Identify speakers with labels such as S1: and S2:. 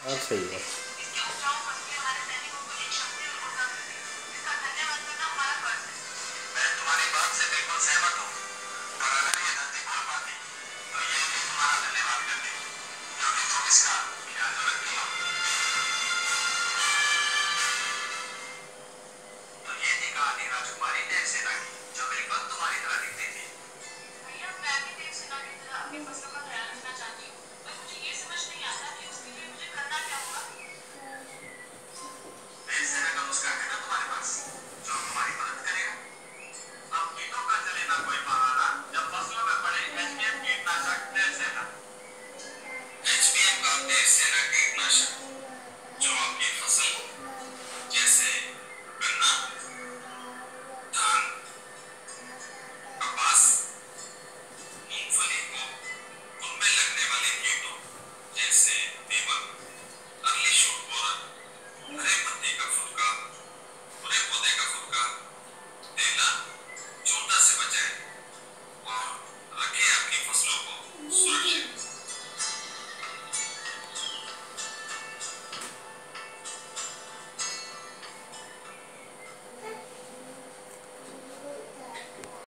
S1: अब सही है।
S2: मैं तुम्हारी बात से बिल्कुल सहमत हूँ, और अगर ये धरती बोल पाती तो ये भी तुम्हारा धन्यवाद करती, क्योंकि तुम इसका ख्याल तो रखती हो। तो ये थी कहानी राजकुमारी देव सेना की, जो बिल्कुल तुम्हारी तरह दिखती थी। भैया, मैं भी देव सेना की तरह अपनी फसलों का ख्याल रखना चाहती हूँ, पर मुझे ये समझ नहीं आता कि उसके लिए मुझे करना क्या होगा। देव सेना का नुस्खा है ना तुम्हारे पास, जो तुम्हारी मदद करेगा। अब कीटों का चले ना कोई बहाना, जब फसलों में पड़े एचपीएम कीटनाशक देव सेना। एचपीएम का देव सेना कीटनाशक, जो आपकी फसल जैसे गन्ना, धान,